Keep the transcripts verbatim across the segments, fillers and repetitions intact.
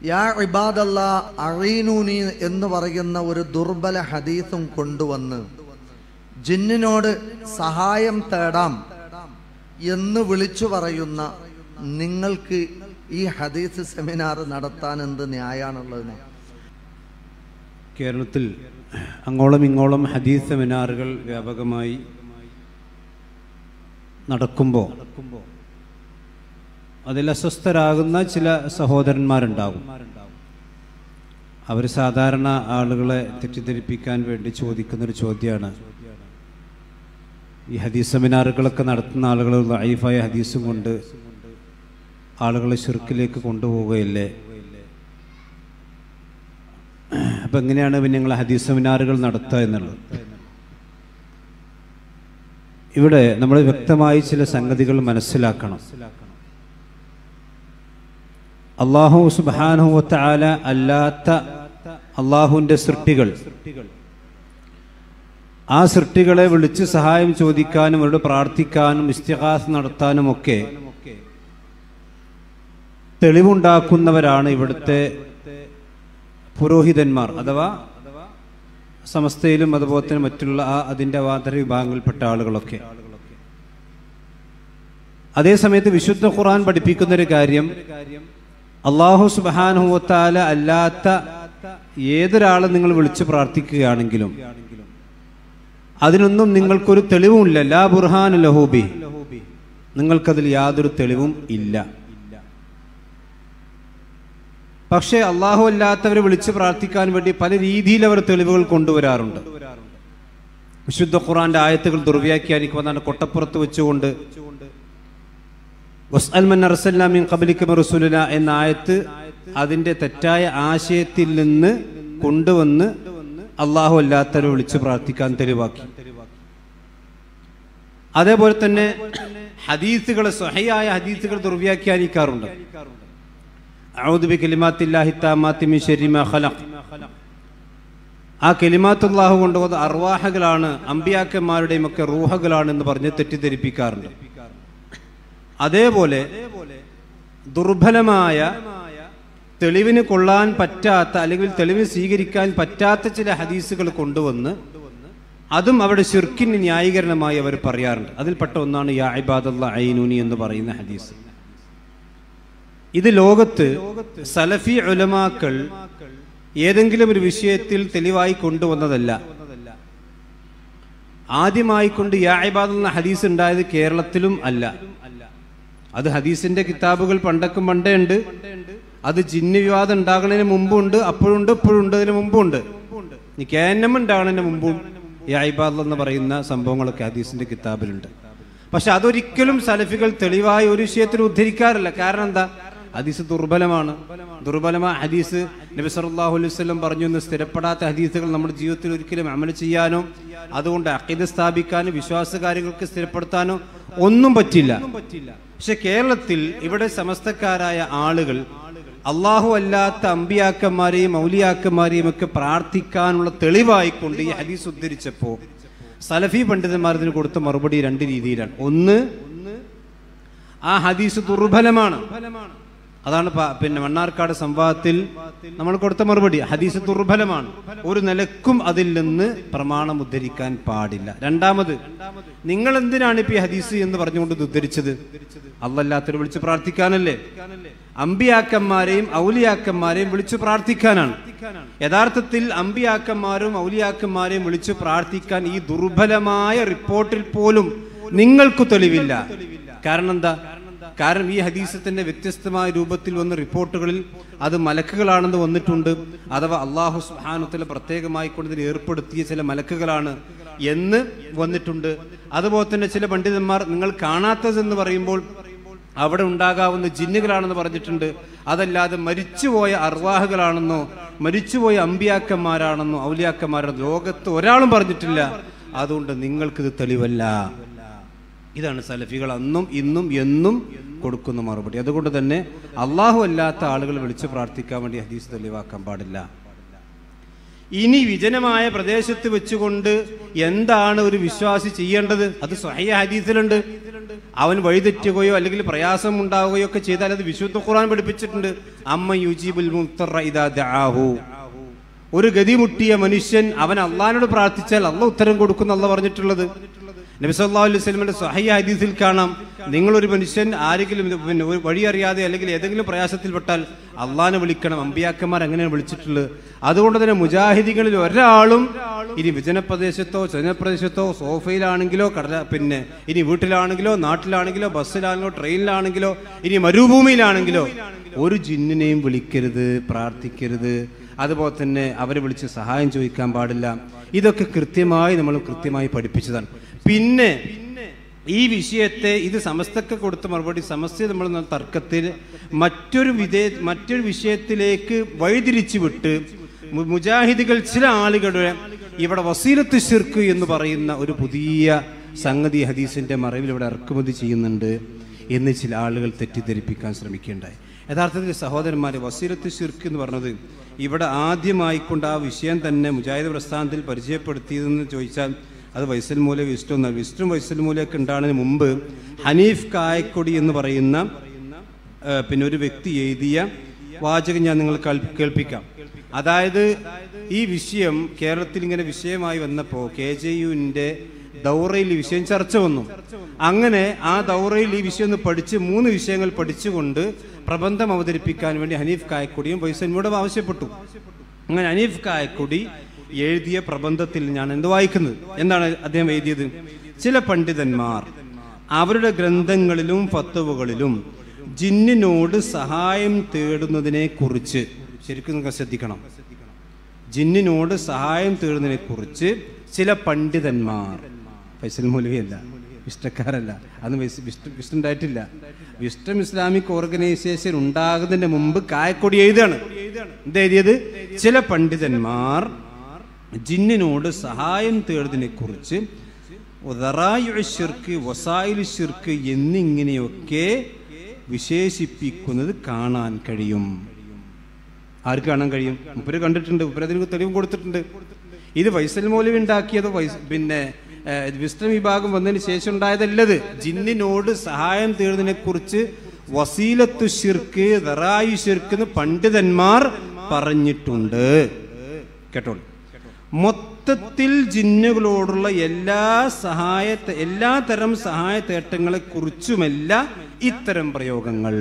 യാ ഇബാദല്ലാ അഈനൂനി എന്ന് പറയുന്ന ഒരു ദുർബല ഹദീസും കൊണ്ടുവന്ന് ജിന്നിനോട് സഹായം തേടാം എന്ന് വിളിച്ചു പറയുന്ന നിങ്ങൾക്ക് ഈ ഹദീസ് സെമിനാർ നടത്താൻ എന്ത് ന്യായാണുള്ളതിന്? കേരളത്തിൽ അങ്ങോളം ഇങ്ങോളം ഹദീസ് സെമിനാറുകൾ വ്യാപകമായി നടക്കുമ്പോൾ അതിൽ അസ്വസ്ഥരാകുന്ന ചില സഹോദരന്മാരുണ്ടാകും. അവർ സാധാരണ ആളുകളെ തെറ്റിദ്ധരിപ്പിക്കാൻ വേണ്ടി ചോദിക്കുന്നൊരു ചോദ്യമാണ്, ഈ ഹദീസ് സെമിനാറുകളൊക്കെ നടത്തുന്ന ആളുകൾ ദഈഫായ ഹദീസും കൊണ്ട് ആളുകളെ ശിർക്കിലേക്ക് കൊണ്ടുപോവുകയില്ലേ? അപ്പം എങ്ങനെയാണ് പിന്നെ നിങ്ങൾ ഹദീസ് സെമിനാറുകൾ നടത്തുക എന്നുള്ളത്? ഇവിടെ നമ്മൾ വ്യക്തമായി ചില സംഗതികൾ മനസ്സിലാക്കണം. അല്ലാഹു സുബ്ഹാനഹു വ തആല അല്ലാത്ത അള്ളാഹുവിൻ്റെ സൃഷ്ടികൾ, ആ സൃഷ്ടികളെ വിളിച്ച് സഹായം ചോദിക്കാനും അവരോട് പ്രാർത്ഥിക്കാനും ഇസ്തിഗാസ നടത്താനും ഒക്കെ തെളിവുണ്ടാക്കുന്നവരാണ് ഇവിടുത്തെ പുരോഹിതന്മാർ, അഥവാ സമസ്തയിലും അതുപോലെ തന്നെ മറ്റുള്ള ആ അതിൻ്റെ വാതര വിഭാഗങ്ങളിൽപ്പെട്ട ആളുകളൊക്കെ. അതേസമയത്ത് വിശുദ്ധ ഖുർആൻ പഠിപ്പിക്കുന്നൊരു കാര്യം, അല്ലാഹു സുബ്ഹാനഹു വ തആല അല്ലാത്ത ഏതൊരാളെ നിങ്ങൾ വിളിച്ച് പ്രാർത്ഥിക്കുകയാണെങ്കിലും അതിനൊന്നും നിങ്ങൾക്കൊരു തെളിവുമില്ല. ലാ ബുർഹാന ലഹു ബി, നിങ്ങൾക്കതിൽ യാതൊരു തെളിവും ഇല്ല. പക്ഷേ അള്ളാഹു അല്ലാത്തവരെ വിളിച്ച് പ്രാർത്ഥിക്കാൻ വേണ്ടി പല രീതിയിൽ അവർ തെളിവുകൾ കൊണ്ടുവരാറുണ്ട്. വിശുദ്ധ ഖുർആന്റെ ആയത്തുകൾ ദുർവ്യാഖ്യാനിക്കുവാനാണ് കൊട്ടപ്പുറത്ത് വെച്ചുകൊണ്ട് വസ്അൽ മൻ അർസൽനാ മിൻ ഖബ്ലിക മിർ റസൂലിനാ എന്ന ആയത്ത് അതിന്റെ തെറ്റായ ആശയത്തിൽ നിന്ന് കൊണ്ടുവന്ന് അള്ളാഹു അല്ലാത്തവരെ വിളിച്ച് പ്രാർത്ഥിക്കാൻ തെളിവാക്കി. അതേപോലെ തന്നെ ഹദീസുകൾ, സ്വഹീഹായ ഹദീസുകൾ ദുർവ്യാഖ്യാനിക്കാറുണ്ട്. അഊദു ബികലിമാത്തില്ലാഹി താമ്മാത്തി മിൻ ശർരി മാ ഖലഖ്, ആ കലിമാത്തുല്ലാഹു കൊണ്ടുവന്ന അർവാഹകളാണ്, അമ്പിയാക്കന്മാരുടെയും ഒക്കെ റൂഹകളാണ് എന്ന് പറഞ്ഞ് തെറ്റിദ്ധരിപ്പിക്കാറുണ്ട്. അതേപോലെ ദുർബലമായ തെളിവിന് കൊള്ളാൻ പറ്റാത്ത അല്ലെങ്കിൽ തെളിവിന് സ്വീകരിക്കാൻ പറ്റാത്ത ചില ഹദീസുകൾ കൊണ്ടുവന്ന് അതും അവിടെ ശിർക്കിന് ന്യായീകരണമായി അവർ പറയാറുണ്ട്. അതിൽപ്പെട്ട ഒന്നാണ് യാ ഇബാദല്ലാ അഈനൂനി എന്ന് പറയുന്ന ഹദീസ്. ഇത് ലോകത്ത് സലഫി ഉലമാക്കൾ ഏതെങ്കിലും ഒരു വിഷയത്തിൽ തെളിവായി കൊണ്ടുവന്നതല്ല. ആദ്യമായി കൊണ്ട് യാ ഇബാദല്ലാ ഹദീസ് ഉണ്ടായത് കേരളത്തിലും അല്ല. അത് ഹദീസിന്റെ കിതാബുകൾ പണ്ടൊക്കെ പണ്ടേ ഉണ്ട്. അത് ജിന്ന് വിവാദം ഉണ്ടാകുന്നതിന് മുമ്പുണ്ട്, അപ്പോഴുണ്ട്, ഇപ്പോഴുണ്ട്, അതിന് മുമ്പുണ്ട്. ഇനി കേനം ഉണ്ടാകുന്നതിന് മുമ്പും യാ ഇബാദല്ലാ എന്ന് പറയുന്ന സംഭവങ്ങളൊക്കെ ഹദീസിന്റെ കിതാബിലുണ്ട്. പക്ഷെ അതൊരിക്കലും സലഫികൾ തെളിവായി ഒരു വിഷയത്തിൽ ഉദ്ധരിക്കാറില്ല. കാരണം എന്താ? ഹദീസ് ദുർബലമാണ്. ദുർബലമായ ഹദീസ് നബി സല്ലല്ലാഹു അലൈഹി വസല്ലം പറഞ്ഞു എന്ന് സ്ഥിരപ്പെടാത്ത ഹദീസുകൾ നമ്മുടെ ജീവിതത്തിൽ ഒരിക്കലും അമൽ ചെയ്യാനോ അതുകൊണ്ട് അഖീദ സ്ഥാപിക്കാനോ വിശ്വാസ കാര്യങ്ങൾക്ക് സ്ഥിരപ്പെടുത്താനോ ഒന്നും പറ്റില്ല. പക്ഷെ കേരളത്തിൽ ഇവിടെ സമസ്തക്കാരായ ആളുകൾ അള്ളാഹു അല്ലാത്ത അമ്പിയാക്കന്മാരെയും ഔലിയാക്കന്മാരെയും ഒക്കെ പ്രാർത്ഥിക്കാനുള്ള തെളിവായിക്കൊണ്ട് ഈ ഹദീസ് ഉദ്ധരിച്ചപ്പോൾ സലഫി പണ്ഡിതന്മാർ ഇതിന് കൊടുത്ത മറുപടി രണ്ട് രീതിയിലാണ്. ഒന്ന്, ആ ഹദീസ് ദുർബലമാണ്. അതാണ് പിന്നെ മണ്ണാർക്കാട് സംവാദത്തിൽ നമ്മൾ കൊടുത്ത മറുപടി. ഹദീസ് ദുർബലമാണ്, ഒരു നിലക്കും അതിൽ നിന്ന് പ്രമാണം ഉദ്ധരിക്കാൻ പാടില്ല. രണ്ടാമത്, നിങ്ങൾ എന്തിനാണ് ഇപ്പൊ ഈ ഹദീസ് എന്ന് പറഞ്ഞുകൊണ്ട് ഇത് ഉദ്ധരിച്ചത്? അല്ലാത്തവരെ വിളിച്ച് പ്രാർത്ഥിക്കാനല്ലേ? അമ്പിയാക്കന്മാരെയും ഔലിയാക്കന്മാരെയും വിളിച്ചു പ്രാർത്ഥിക്കാനാണ്. യഥാർത്ഥത്തിൽ അമ്പിയാക്കന്മാരും ഔലിയാക്കന്മാരെയും വിളിച്ചു പ്രാർത്ഥിക്കാൻ ഈ ദുർബലമായ റിപ്പോർട്ടിൽ പോലും നിങ്ങൾക്ക് തെളിവില്ല. കാരണം എന്താ? കാരണം ഈ ഹദീസത്തിന്റെ വ്യത്യസ്തമായ രൂപത്തിൽ വന്ന റിപ്പോർട്ടുകളിൽ അത് മലക്കുകളാണെന്ന് വന്നിട്ടുണ്ട്, അഥവാ അള്ളാഹു സുബ്ഹാനഹു വ തആല പ്രത്യേകമായി കൊണ്ട് ഏർപ്പെടുത്തിയ ചില മലക്കുകളാണ് എന്ന് വന്നിട്ടുണ്ട്. അതുപോലെ തന്നെ ചില പണ്ഡിതന്മാർ നിങ്ങൾ കാണാത്തതെന്ന് പറയുമ്പോൾ അവിടെ ഉണ്ടാകാവുന്ന ജിന്നുകളാണെന്ന് പറഞ്ഞിട്ടുണ്ട്. അതല്ലാതെ മരിച്ചുപോയ അർവാഹുകളാണെന്നോ മരിച്ചുപോയ അമ്പിയാക്കന്മാരാണെന്നോ ഔലിയാക്കന്മാരാണെന്നോ ലോകത്ത് ഒരാളും പറഞ്ഞിട്ടില്ല. അതുകൊണ്ട് നിങ്ങൾക്കിത് തെളിവല്ല. ഇതാണ് സലഫികൾ അന്നും ഇന്നും എന്നും കൊടുക്കുന്ന മറുപടി. അതുകൊണ്ട് തന്നെ അള്ളാഹു അല്ലാത്ത ആളുകൾ വിളിച്ച് പ്രാർത്ഥിക്കാൻ വേണ്ടി ഹദീസ് തെളിവാക്കാൻ പാടില്ല. ഇനി വിജനമായ പ്രദേശത്ത് വെച്ചുകൊണ്ട് എന്താണ് ഒരു വിശ്വാസി ചെയ്യേണ്ടത്? അത് സ്വഹീഹ് ഹദീസിലുണ്ട്. അവൻ വഴിതെറ്റുകയോ അല്ലെങ്കിൽ പ്രയാസം ഉണ്ടാവുകയോ ഒക്കെ ചെയ്താൽ അത് വിശുദ്ധ ഖുർആൻ പഠിപ്പിച്ചിട്ടുണ്ട്. അമ്മ യുജീബുൽ മുദ്തറ ഇദാ ദഅാഹു. ഒരു ഗതിമുട്ടിയ മനുഷ്യൻ അവൻ അള്ളാഹിനോട് പ്രാർത്ഥിച്ചാൽ അള്ളാഹ് ഉത്തരം കൊടുക്കുന്ന അള്ളാഹ് പറഞ്ഞിട്ടുള്ളത്. നബി സല്ലല്ലാഹു അലൈഹി വസല്ലമയുടെ സ്വഹീഹ് ഹദീസിൽ കാണാം, നിങ്ങളൊരു മനുഷ്യൻ ആരെങ്കിലും പിന്നെ വഴി അറിയാതെ അല്ലെങ്കിൽ ഏതെങ്കിലും പ്രയാസത്തിൽപ്പെട്ടാൽ അള്ളാഹിനെ വിളിക്കണം. അമ്പിയാക്കന്മാർ അങ്ങനെയാണ് വിളിച്ചിട്ടുള്ളത്. അതുകൊണ്ട് തന്നെ മുജാഹിദികളിൽ ഒരാളും ഇനി വിജനപ്രദേശത്തോ ജനപ്രദേശത്തോ സോഫയിലാണെങ്കിലോ കടല പിന്നെ ഇനി വീട്ടിലാണെങ്കിലോ നാട്ടിലാണെങ്കിലോ ബസ്സിലാണെങ്കിലോ ട്രെയിനിലാണെങ്കിലോ ഇനി മരുഭൂമിയിലാണെങ്കിലോ ഒരു ജിന്നിനെയും വിളിക്കരുത്, പ്രാർത്ഥിക്കരുത്. അതുപോലെ തന്നെ അവരെ വിളിച്ച് സഹായം ചോദിക്കാൻ പാടില്ല. ഇതൊക്കെ കൃത്യമായി നമ്മൾ കൃത്യമായി പഠിപ്പിച്ചതാണ്. പിന്നെ ഈ വിഷയത്തെ ഇത് സമസ്തക്ക് കൊടുത്ത മറുപടി സമസ്ത നമ്മൾ തർക്കത്തിൽ മറ്റൊരു വിധേ മറ്റൊരു വിഷയത്തിലേക്ക് വഴിതിരിച്ചു വിട്ട് മുജാഹിദുകൾ ചില ആളുകളുടെ ഇവിടെ വസീലത്ത് ശിർക്ക് എന്ന് പറയുന്ന ഒരു പുതിയ സംഗതി ഹദീസിന്റെ മറവിൽ ഇവിടെ ഇറക്കുമതി ചെയ്യുന്നുണ്ട് എന്ന് ചില ആളുകൾ തെറ്റിദ്ധരിപ്പിക്കാൻ ശ്രമിക്കുകയുണ്ടായി. യഥാർത്ഥത്തിൽ സഹോദരന്മാരെ, വസീലത്ത് ശിർക്ക് എന്ന് പറഞ്ഞത് ഇവിടെ ആദ്യമായിക്കൊണ്ട് ആ വിഷയം തന്നെ മുജാഹിദ് പ്രസ്ഥാനത്തിൽ പരിചയപ്പെടുത്തിയതെന്ന് ചോദിച്ചാൽ അത് വൈസൽ മൂല വിസ്റ്റോ എന്നാൽ വിസ്റ്റും വൈസൽ മൂലയൊക്കെ ഉണ്ടാകുന്നതിന് മുമ്പ് ഹനീഫ് കായക്കൊടി എന്ന് പറയുന്ന പിന്നെ ഒരു വ്യക്തി എഴുതിയ വാചകം ഞാൻ നിങ്ങൾ കേൾപ്പിക്കാം. അതായത് ഈ വിഷയം കേരളത്തിൽ ഇങ്ങനെ വിഷയമായി വന്നപ്പോൾ കെ ജെ യുവിൻ്റെ ദൗറയിൽ ഈ വിഷയം ചർച്ച വന്നു. അങ്ങനെ ആ ദൗറയിൽ ഈ വിഷയം ഒന്ന് പഠിച്ച് മൂന്ന് വിഷയങ്ങൾ പഠിച്ചുകൊണ്ട് പ്രബന്ധം അവതരിപ്പിക്കാൻ വേണ്ടി ഹനീഫ് കായക്കൊടിയും വൈസൽമൂടും ആവശ്യപ്പെട്ടു. അങ്ങനെ ഹനീഫ് കായക്കൊടി എഴുതിയ പ്രബന്ധത്തിൽ ഞാൻ എന്ത് വായിക്കുന്നത്, എന്താണ് അദ്ദേഹം എഴുതിയത്? ചില പണ്ഡിതന്മാർ അവരുടെ ഗ്രന്ഥങ്ങളിലും ഫത്വകളിലും ജിന്നിനോട് സഹായം തേടുന്നതിനെ കുറിച്ച് ശരിക്കും നിങ്ങൾ ശ്രദ്ധിക്കണം. ജിന്നിനോട് സഹായം തേടുന്നതിനെ കുറിച്ച് ചില പണ്ഡിതന്മാർ, ഫൈസൽ മൗലവിയല്ല, വിഷ്ടക്കാരല്ല, അന്ന് വിഷ്ടം ഉണ്ടായിട്ടില്ല, വിസ്റ്റം ഇസ്ലാമിക് ഓർഗനൈസേഷൻ ഉണ്ടാകുന്നതിന് മുമ്പ് കായക്കൊടി എഴുതാണ്. എന്തെഴുതിയത്? ചില പണ്ഡിതന്മാർ ജിന്നിനോട് സഹായം തേടുന്നതിനെ കുറിച്ച് വസായില് എന്നിങ്ങനെയൊക്കെ വിശേഷിപ്പിക്കുന്നത് കാണാൻ കഴിയും. ആർക്ക് കാണാൻ കഴിയും? മുപ്പര് കണ്ടിട്ടുണ്ട്, മുപ്പര് അതിന് തെളിവ് കൊടുത്തിട്ടുണ്ട്. ഇത് ഫൈസൽ മൗലവി ഉണ്ടാക്കിയത് പിന്നെ വിസ്ഡം വിഭാഗം വന്നതിന് ശേഷം ഉണ്ടായതല്ലത്. ജിന്നിനോട് സഹായം തേടുന്നതിനെ കുറിച്ച് വസീലത്തു ശിർക്ക്, ദറായി ശിർക്ക് എന്ന് പണ്ഡിതന്മാർ പറഞ്ഞിട്ടുണ്ട്. കേട്ടോളൂ. മൊത്തത്തിൽ ജിന്നുകളോടുള്ള എല്ലാ സഹായ എല്ലാ തരം സഹായ തേട്ടങ്ങളെ കുറിച്ചുമല്ല ഇത്തരം പ്രയോഗങ്ങൾ.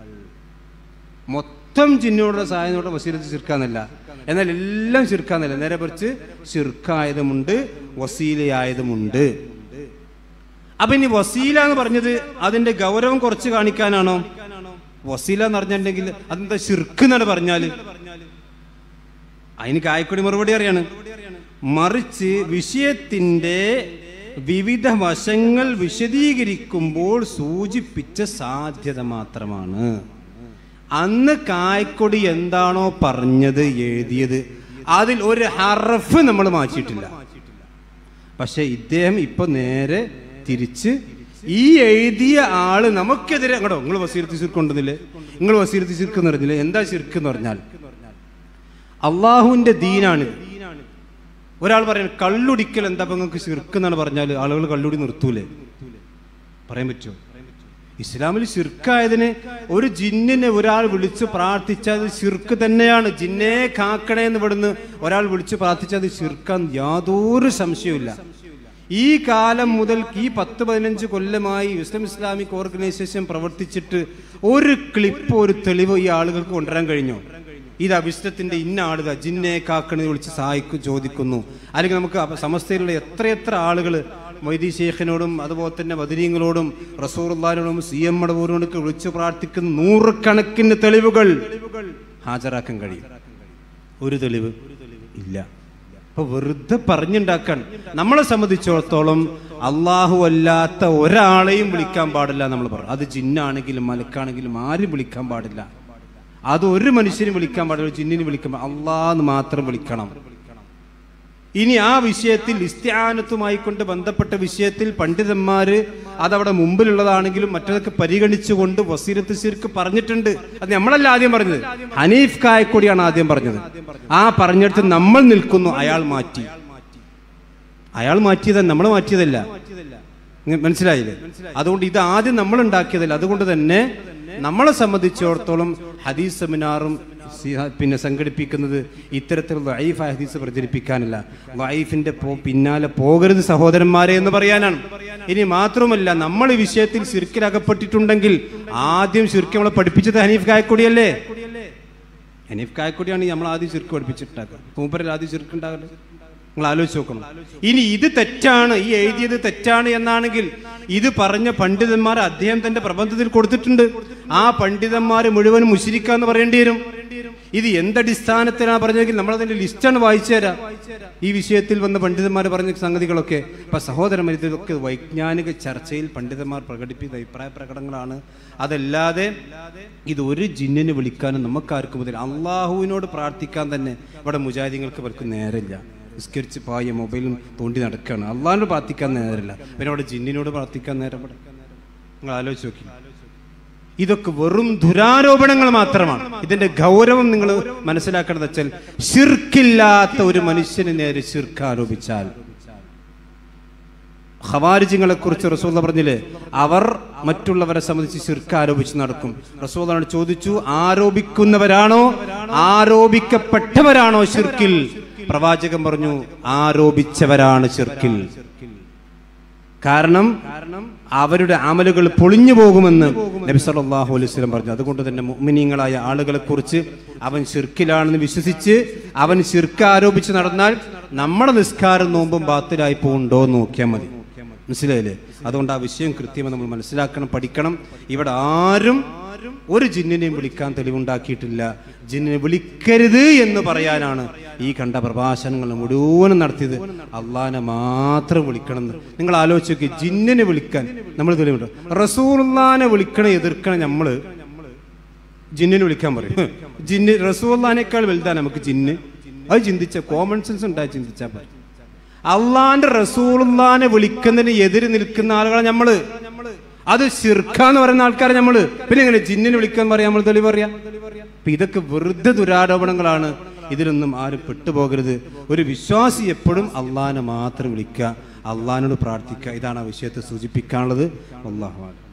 മൊത്തം ജിന്നോടുള്ള സഹായത്തോടെ വസീലത്ത് ശിർക്കാന്നല്ല, എന്നാൽ എല്ലാം ശിർക്കാന്നല്ല, നേരെ പറിച്ച് ശിർക്കായതുമുണ്ട് വസീലയായതുമുണ്ട്. അപ്പൊ ഇനി വസീല എന്ന് പറഞ്ഞത് അതിന്റെ ഗൗരവം കുറച്ച് കാണിക്കാനാണോ? വസീല എന്ന് പറഞ്ഞിട്ടുണ്ടെങ്കിൽ അതെന്താ ശിർക്ക് എന്നാണ് പറഞ്ഞാല് അതിന് കായക്കൊടി മറുപടി അറിയാണ്. മറിച്ച് വിഷയത്തിന്റെ വിവിധ വശങ്ങൾ വിശദീകരിക്കുമ്പോൾ സൂചിപ്പിച്ച സാധ്യത മാത്രമാണ്. അന്ന് കായക്കൊടി എന്താണോ പറഞ്ഞത് എഴുതിയത് അതിൽ ഒരു ഹർഫ് നമ്മൾ മാറ്റിയിട്ടില്ല. പക്ഷെ ഇദ്ദേഹം ഇപ്പൊ നേരെ തിരിച്ച് ഈ എഴുതിയ ആള് നമുക്കെതിരെ അങ്ങോട്ടോ നിങ്ങൾ വസീലത്ത് ശിർക്ക് കൊണ്ടുവന്നില്ലേ, നിങ്ങൾ വസീലത്ത് ശിർക്ക് എന്ന് പറഞ്ഞില്ലേ. എന്താ ശിർക്ക് എന്ന് പറഞ്ഞാൽ അള്ളാഹുവിന്റെ ദീനാണിത്. ഒരാൾ പറയാൻ കള്ളുടിക്കൽ എന്താ നിങ്ങൾക്ക് ശിർക്ക് എന്നാണ് പറഞ്ഞാൽ ആളുകൾ കള്ളുടി നിർത്തൂലേ? പറയാൻ പറ്റുമോ? ഇസ്ലാമിൽ ശിർക്കായതിന് ഒരു ജിന്നിനെ ഒരാൾ വിളിച്ച് പ്രാർത്ഥിച്ചാൽ ശിർക്ക് തന്നെയാണ്. ജിന്നെ കാക്കണേ എന്ന് ഇവിടുന്ന് ഒരാൾ വിളിച്ച് പ്രാർത്ഥിച്ചാൽ ശിർക്കാൻ യാതൊരു സംശയവുമില്ല. ഈ കാലം മുതൽ ഈ പത്ത് പതിനഞ്ച് കൊല്ലമായി വിസ്ഡം ഇസ്ലാമിക് ഓർഗനൈസേഷൻ പ്രവർത്തിച്ചിട്ട് ഒരു ക്ലിപ്പ്, ഒരു തെളിവ് ഈ ആളുകൾക്ക് കൊണ്ടുവരാൻ കഴിഞ്ഞോ? ഇത് അഭിഷ്ടത്തിന്റെ ഇന്ന ആളുകൾ ജിന്നെ കാക്കണെന്ന് വിളിച്ച് സഹായിക്കും ചോദിക്കുന്നു. അല്ലെങ്കിൽ നമുക്ക് സമസ്തയിലുള്ള എത്രയെത്ര ആളുകൾ മൊയ്തി ഷേഖിനോടും അതുപോലെ തന്നെ ബദരീങ്ങളോടും റസൂലുള്ളാഹിനോടും സി എം മടവൂരിനോടൊക്കെ വിളിച്ചു പ്രാർത്ഥിക്കുന്ന നൂറുകണക്കിന് തെളിവുകൾ ഹാജരാക്കാൻ കഴിയും. ഒരു തെളിവ് ഇല്ല. അപ്പൊ വെറുതെ പറഞ്ഞുണ്ടാക്കാൻ നമ്മളെ സംബന്ധിച്ചിടത്തോളം അള്ളാഹു അല്ലാത്ത ഒരാളെയും വിളിക്കാൻ പാടില്ല. നമ്മൾ പറഞ്ഞു അത് ജിന്നാണെങ്കിലും മലക്കാണെങ്കിലും ആരും വിളിക്കാൻ പാടില്ല. അത് ഒരു മനുഷ്യനും വിളിക്കാൻ പാടില്ല, ജിന്നിന് വിളിക്കാൻ അള്ളാഹ് മാത്രം വിളിക്കണം. ഇനി ആ വിഷയത്തിൽ ഇസ്തിആനത്തുമായി കൊണ്ട് ബന്ധപ്പെട്ട വിഷയത്തിൽ പണ്ഡിതന്മാര് അതവിടെ മുമ്പിലുള്ളതാണെങ്കിലും മറ്റതൊക്കെ പരിഗണിച്ചുകൊണ്ട് വസീലത്ത് ശിർക്ക് പറഞ്ഞിട്ടുണ്ട്. അത് നമ്മളല്ല ആദ്യം പറഞ്ഞത്, ഹനീഫ് കായക്കൊടിയാണ് ആദ്യം പറഞ്ഞത്. ആ പറഞ്ഞിടത്ത് നമ്മൾ നിൽക്കുന്നു, അയാൾ മാറ്റി. അയാൾ മാറ്റിയതല്ല, നമ്മൾ മാറ്റിയതല്ല. മനസ്സിലായില്ലേ? അതുകൊണ്ട് ഇത് ആദ്യം നമ്മൾ ഉണ്ടാക്കിയതല്ല. അതുകൊണ്ട് തന്നെ നമ്മളെ സംബന്ധിച്ചിടത്തോളം ഹദീസ് സെമിനാറും പിന്നെ സംഘടിപ്പിക്കുന്നത് ഇത്തരത്തിലുള്ള വഈഫായ ഹദീസ് പ്രചരിപ്പിക്കാനല്ല, വഈഫിന്റെ പിന്നാലെ പോകരുത് സഹോദരന്മാരെ എന്ന് പറയാനാണ്. ഇനി മാത്രമല്ല, നമ്മൾ ഈ വിഷയത്തിൽ ശിർക്കിലകപ്പെട്ടിട്ടുണ്ടെങ്കിൽ ആദ്യം ശിർക്ക് നമ്മളെ പഠിപ്പിച്ചത് ഹനീഫ് കായക്കൊടിയല്ലേ? ഹനീഫ് കായക്കൊടിയാണ് നമ്മൾ ആദ്യം ശിർക്ക് പഠിപ്പിച്ചിട്ടുണ്ടാക്കുക. മൂപ്പരിൽ ആദ്യം ശിർക്ക് ഉണ്ടാകല്ലേ? നിങ്ങൾ ആലോചിച്ച് നോക്കണം. ഇനി ഇത് തെറ്റാണ്, ഈ എഴുതിയത് തെറ്റാണ് എന്നാണെങ്കിൽ ഇത് പറഞ്ഞ പണ്ഡിതന്മാർ അദ്ദേഹം തന്റെ പ്രബന്ധത്തിൽ കൊടുത്തിട്ടുണ്ട്. ആ പണ്ഡിതന്മാർ മുഴുവനും മുശ്രിക്കാന്ന് പറയേണ്ടി വരും. ഇത് എന്തടിസ്ഥാനത്തിലാണ് പറഞ്ഞെങ്കിൽ നമ്മളതിന്റെ ലിസ്റ്റാണ് വായിച്ചു തരാം. ഈ വിഷയത്തിൽ വന്ന പണ്ഡിതന്മാർ പറഞ്ഞ സംഗതികളൊക്കെ. അപ്പൊ സഹോദരന്മാർ, ഇതൊക്കെ വൈജ്ഞാനിക ചർച്ചയിൽ പണ്ഡിതന്മാർ പ്രകടിപ്പിച്ച അഭിപ്രായ പ്രകടനങ്ങളാണ്. അതല്ലാതെ ഇത് ഒരു ജിന്നിനെ വിളിക്കാനും നമുക്കാർക്കും മുതൽ അള്ളാഹുവിനോട് പ്രാർത്ഥിക്കാൻ തന്നെ ഇവിടെ മുജാഹിദീങ്ങൾക്ക് അവർക്ക് നേരമില്ല. നിസ്കരിച്ച് പായ മൊബൈലും തോണ്ടി നടക്കുകയാണ്. അള്ളാഹിനോട് പ്രാർത്ഥിക്കാൻ നേരമില്ല, പിന്നെ അവിടെ ജിന്നിനോട് പ്രാർത്ഥിക്കാൻ നേരം. നിങ്ങൾ ആലോചിച്ച് നോക്കി. ഇതൊക്കെ വെറും ദുരാരോപണങ്ങൾ മാത്രമാണ്. ഇതിന്റെ ഗൗരവം നിങ്ങൾ മനസ്സിലാക്കേണ്ടത് വെച്ചാൽ, ശിർക്കില്ലാത്ത ഒരു മനുഷ്യന് നേരെ ശിർക്ക് ആരോപിച്ചാൽ, ഖവാരിജികളെ കുറിച്ച് റസൂലുള്ളാഹി പറഞ്ഞില്ലേ, അവർ മറ്റുള്ളവരെ സംബന്ധിച്ച് ശിർക്ക് ആരോപിച്ച് നടക്കും. റസൂലുള്ളാഹി ചോദിച്ചു, ആരോപിക്കുന്നവരാണോ ആരോപിക്കപ്പെട്ടവരാണോ ശിർക്കിൽ? പ്രവാചകൻ പറഞ്ഞു, ആരോപിച്ചവരാണ് ശിർക്കിൽ. കാരണം അവരുടെ അമലുകൾ പൊളിഞ്ഞു പോകുമെന്ന് നബി സല്ലല്ലാഹു അലൈഹി വസല്ലം പറഞ്ഞു. അതുകൊണ്ട് തന്നെ മുഅ്മിനീങ്ങളായ ആളുകളെ കുറിച്ച് അവൻ ശിർക്കിലാണെന്ന് വിശ്വസിച്ച് അവൻ ശിർക്ക് ആരോപിച്ച് നടന്നാൽ നമ്മുടെ നിസ്കാരം നോമ്പും ബാത്തിലായി പോകുന്നുണ്ടോ എന്ന് നോക്കിയാൽ മതി. മനസ്സിലായില്ലേ? അതുകൊണ്ട് ആ വിഷയം കൃത്യമായി നമ്മൾ മനസ്സിലാക്കണം, പഠിക്കണം. ഇവിടെ ആരും ഒരു ജിന്നിനെയും വിളിക്കാൻ തെളിവുണ്ടാക്കിയിട്ടില്ല. ജിന്നിനെ വിളിക്കരുത് എന്ന് പറയാനാണ് ഈ കണ്ട പ്രഭാഷണങ്ങൾ മുഴുവനും നടത്തിയത്. അള്ളാഹിനെ മാത്രം വിളിക്കണം എന്ന് നിങ്ങൾ ആലോചിച്ച് നോക്കി. ജിന്നിനെ വിളിക്കാൻ നമ്മൾ തെളിവുണ്ടോ? റസൂലുള്ളാഹിനെ വിളിക്കണം, എതിർക്കണം. നമ്മള് ജിന്നിനെ വിളിക്കാൻ പറയും. ജിന്ന് റസൂലുള്ളാഹിനേക്കാൾ വലുതാണ് നമുക്ക് ജിന്ന്. അത് ചിന്തിച്ച കോമൺ സെൻസ് ഉണ്ടായി ചിന്തിച്ചാൽ പറയും. അള്ളാന്റെ റസൂലുള്ളാഹിനെ വിളിക്കുന്നതിന് എതിര് നിൽക്കുന്ന ആളുകളെ നമ്മള്, അത് ശിർക്കാന്ന് പറയുന്ന ആൾക്കാരെ നമ്മള്. പിന്നെ എങ്ങനെ ജിന്നിനെ വിളിക്കാൻ പറയാം? നമ്മൾ തെളിവ് പറയാം. അപ്പൊ ഇതൊക്കെ വെറുതെ ദുരാരോപണങ്ങളാണ്. ഇതിലൊന്നും ആരും പെട്ടുപോകരുത്. ഒരു വിശ്വാസി എപ്പോഴും അള്ളാഹിനെ മാത്രം വിളിക്കുക, അള്ളാഹിനോട് പ്രാർത്ഥിക്കുക. ഇതാണ് ആ വിഷയത്തെ സൂചിപ്പിക്കാനുള്ളത്. അല്ലാഹു അക്ബർ.